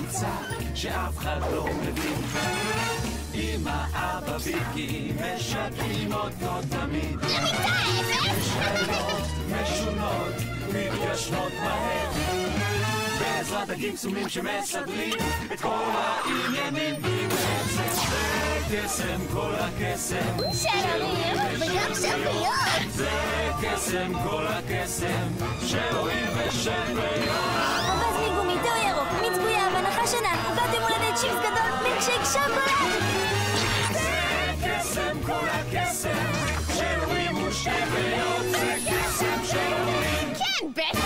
קבוצה שאף אחד לא מבין. אמא, אבא ויקי משקים אותו תמיד. משאלות משונות מתיישנות מהר, בעזרת הקסמים שמסדרים את כל העניינים. זה קסם, כל הקסם של הורים וגם שביות. זה קסם, כל הקסם של הורים ושל ביות. אבז מגומי, תאו ירוק, מיץ גויה, בנחה שנה, עוגת יום הולדת צ'יפס גדול, מילקשייק שוקולד. זה קסם, כל הקסם של הורים ושל ביות. זה קסם של הורים. כן, בטח.